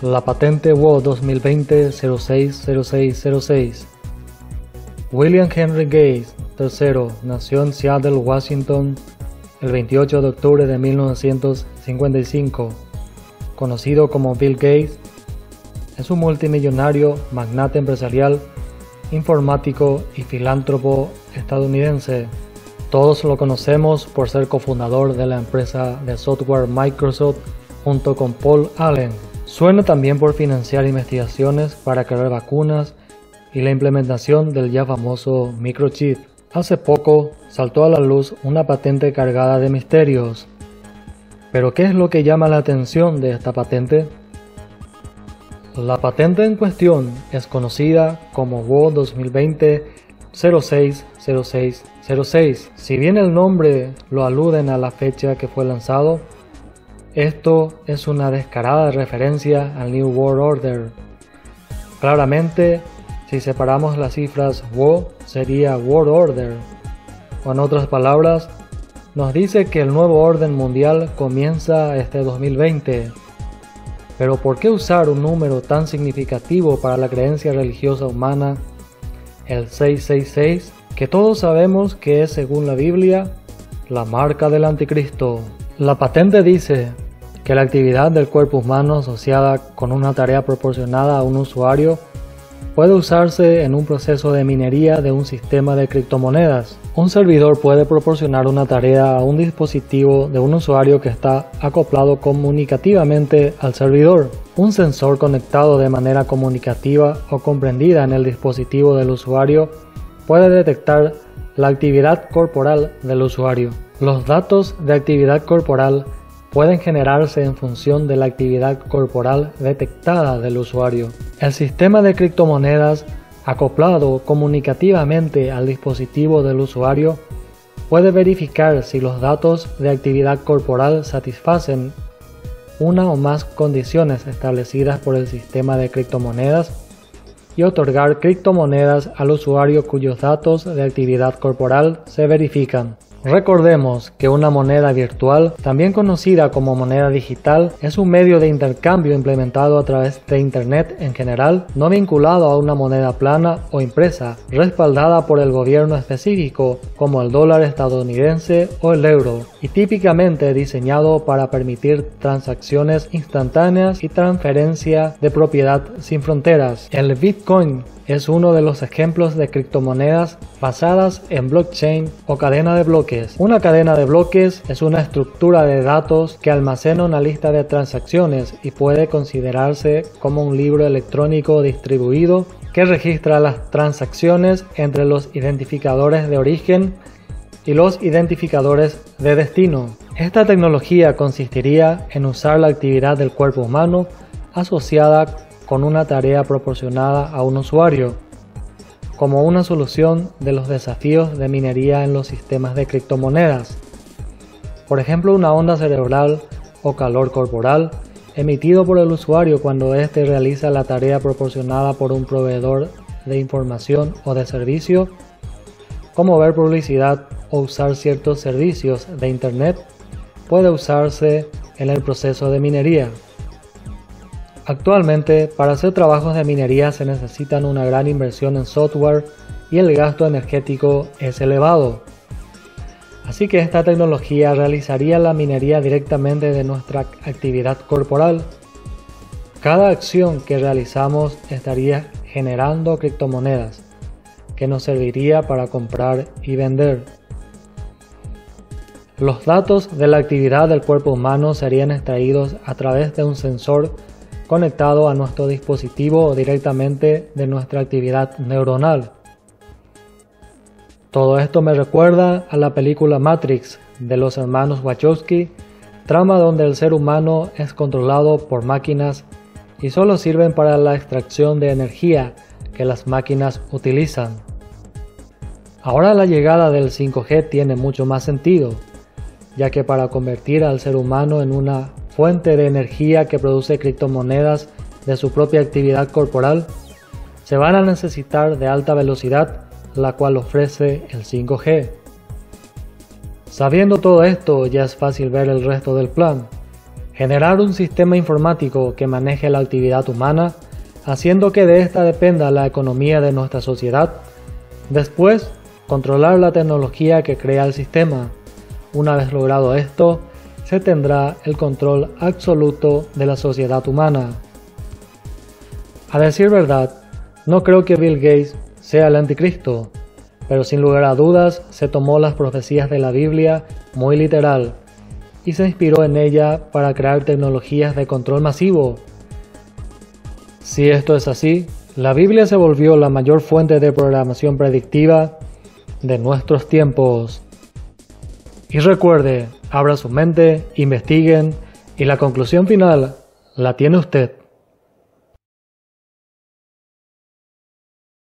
La patente WO 2020-060606. William Henry Gates III nació en Seattle, Washington, el 28 de octubre de 1955. Conocido como Bill Gates, es un multimillonario, magnate empresarial, informático y filántropo estadounidense. Todos lo conocemos por ser cofundador de la empresa de software Microsoft junto con Paul Allen. Suena también por financiar investigaciones para crear vacunas y la implementación del ya famoso microchip. Hace poco saltó a la luz una patente cargada de misterios. ¿Pero qué es lo que llama la atención de esta patente? La patente en cuestión es conocida como WO 2020-060606. Si bien el nombre lo aluden a la fecha que fue lanzado, esto es una descarada referencia al New World Order. Claramente, si separamos las cifras WO, sería World Order. O en otras palabras, nos dice que el nuevo orden mundial comienza este 2020. Pero ¿por qué usar un número tan significativo para la creencia religiosa humana, el 666, que todos sabemos que es, según la Biblia, la marca del anticristo? La patente dice que la actividad del cuerpo humano asociada con una tarea proporcionada a un usuario puede usarse en un proceso de minería de un sistema de criptomonedas. Un servidor puede proporcionar una tarea a un dispositivo de un usuario que está acoplado comunicativamente al servidor. Un sensor conectado de manera comunicativa o comprendida en el dispositivo del usuario puede detectar la actividad corporal del usuario. Los datos de actividad corporal pueden generarse en función de la actividad corporal detectada del usuario. El sistema de criptomonedas acoplado comunicativamente al dispositivo del usuario puede verificar si los datos de actividad corporal satisfacen una o más condiciones establecidas por el sistema de criptomonedas y otorgar criptomonedas al usuario cuyos datos de actividad corporal se verifican. Recordemos que una moneda virtual, también conocida como moneda digital, es un medio de intercambio implementado a través de Internet en general, no vinculado a una moneda plana o impresa, respaldada por el gobierno específico, como el dólar estadounidense o el euro, y típicamente diseñado para permitir transacciones instantáneas y transferencia de propiedad sin fronteras. El Bitcoin es uno de los ejemplos de criptomonedas basadas en blockchain o cadena de bloques. Una cadena de bloques es una estructura de datos que almacena una lista de transacciones y puede considerarse como un libro electrónico distribuido que registra las transacciones entre los identificadores de origen y los identificadores de destino. Esta tecnología consistiría en usar la actividad del cuerpo humano asociada con una tarea proporcionada a un usuario, como una solución de los desafíos de minería en los sistemas de criptomonedas. Por ejemplo, una onda cerebral o calor corporal emitido por el usuario cuando éste realiza la tarea proporcionada por un proveedor de información o de servicio, como ver publicidad o usar ciertos servicios de Internet, puede usarse en el proceso de minería. Actualmente, para hacer trabajos de minería se necesitan una gran inversión en software y el gasto energético es elevado. Así que esta tecnología realizaría la minería directamente de nuestra actividad corporal. Cada acción que realizamos estaría generando criptomonedas, que nos serviría para comprar y vender. Los datos de la actividad del cuerpo humano serían extraídos a través de un sensor conectado a nuestro dispositivo o directamente de nuestra actividad neuronal. Todo esto me recuerda a la película Matrix de los hermanos Wachowski, trama donde el ser humano es controlado por máquinas y solo sirven para la extracción de energía que las máquinas utilizan. Ahora la llegada del 5G tiene mucho más sentido, ya que para convertir al ser humano en una fuente de energía que produce criptomonedas de su propia actividad corporal, se van a necesitar de alta velocidad, la cual ofrece el 5G. Sabiendo todo esto, ya es fácil ver el resto del plan. Generar un sistema informático que maneje la actividad humana, haciendo que de ésta dependa la economía de nuestra sociedad. Después, controlar la tecnología que crea el sistema. Una vez logrado esto, se tendrá el control absoluto de la sociedad humana. A decir verdad, no creo que Bill Gates sea el anticristo, pero sin lugar a dudas se tomó las profecías de la Biblia muy literal y se inspiró en ella para crear tecnologías de control masivo. Si esto es así, la Biblia se volvió la mayor fuente de programación predictiva de nuestros tiempos. Y recuerde, abra su mente, investiguen y la conclusión final la tiene usted.